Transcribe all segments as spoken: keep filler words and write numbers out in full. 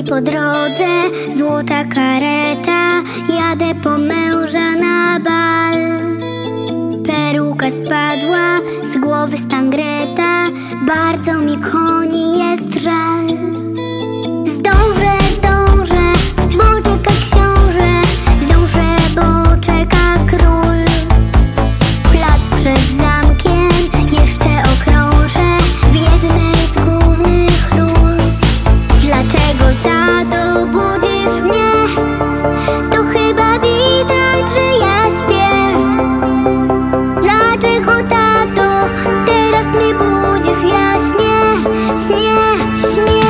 po drodze złota kareta, jadę po męża na bal. Peruka spadła z głowy Stangreta, bardzo mi koni jest żal. Zdążę, zdążę, bo czeka książę, zdążę, bo czeka król. Plac przed zamkiem jeszcze okrążę, w jednej z głównych ról. Dlaczego, tato, budzisz mnie? To chyba widać, że ja śpię. Dlaczego, tato, teraz mnie budzisz? Ja śnię, śnię, śnię.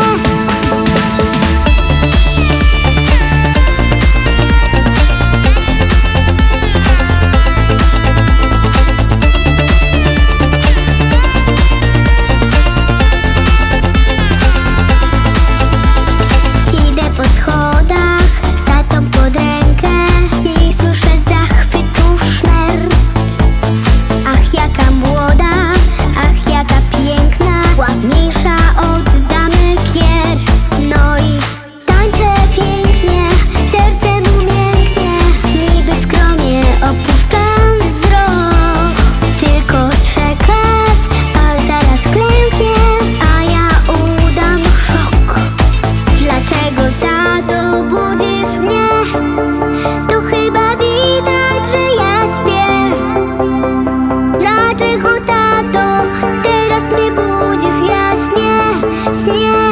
Yeah.